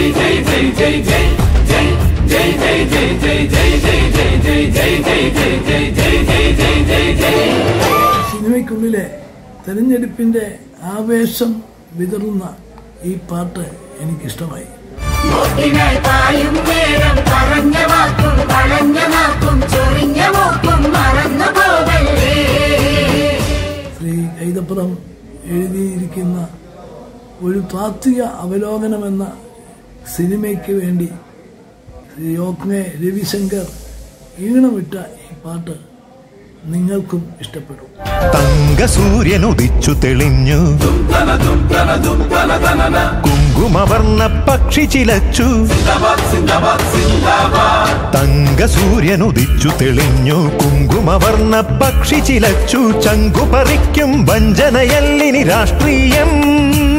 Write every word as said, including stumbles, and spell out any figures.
സിനിമയ്ക്കുള്ളിലെ തെരഞ്ഞെടുപ്പിന്റെ ആവേശം വിതറുന്ന ഈ പാട്ട് എനിക്കിഷ്ടമായി. ശ്രീ കൈതപ്പുറം എഴുതിയിരിക്കുന്ന ഒരു താത്വിക അവലോകനമെന്ന സിനിമയ്ക്ക് വേണ്ടി ശ്രീ യോഗ്നെ രവിശങ്കർ ഈണമിട്ട ഈ പാട്ട് നിങ്ങൾക്കും ഇഷ്ടപ്പെടും. തങ്കസൂര്യൻ ഉദിച്ചു തെളിഞ്ഞു, കുങ്കുമവർണ്ണ പക്ഷി ചിലച്ചു. തങ്കസൂര്യൻ ഉദിച്ചു തെളിഞ്ഞു, കുങ്കുമവർണ്ണ പക്ഷി ചിലച്ചു. ചങ്കുപറിക്കും വഞ്ചനയല്ലിനി രാഷ്ട്രീയം.